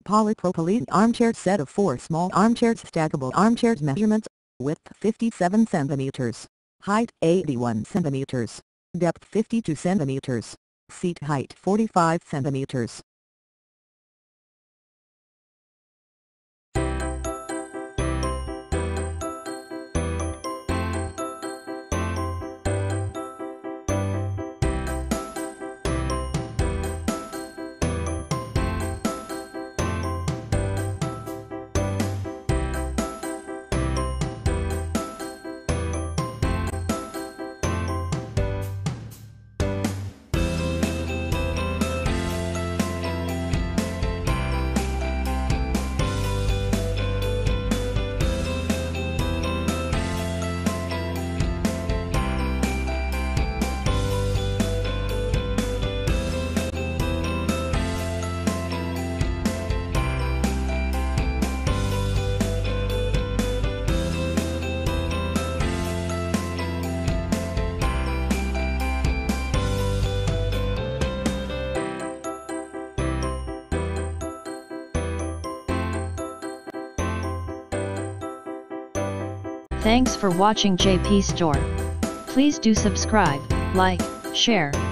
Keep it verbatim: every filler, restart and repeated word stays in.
Polypropylene armchair set of four small armchairs. Stackable armchairs. Measurements: width fifty-seven centimeters, height eighty-one centimeters, depth fifty-two centimeters, seat height forty-five centimeters. Thanks for watching J P Store. Please do subscribe, like, share,